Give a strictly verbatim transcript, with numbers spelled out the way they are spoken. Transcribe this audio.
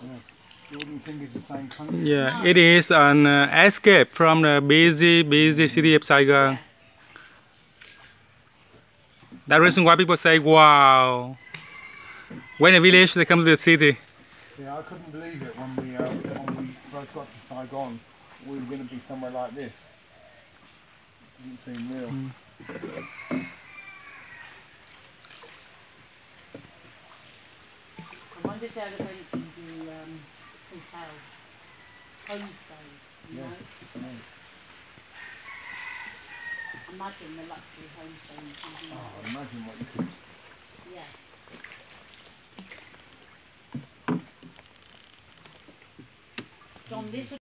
You wouldn't think it's the same country. Yeah, no. It is an uh, escape from the busy, busy city of Saigon. Yeah. That reason why people say, wow. When a village, they come to the city. Yeah, I couldn't believe it when we, uh, when we first got to Saigon. We were going to be somewhere like this. It didn't seem real. Mm. I wonder if they'd have went to do um, hotel, homestay, you yeah. know? Yeah. Imagine the luxury homestay you can do. Oh, imagine what you could. Yeah. John, this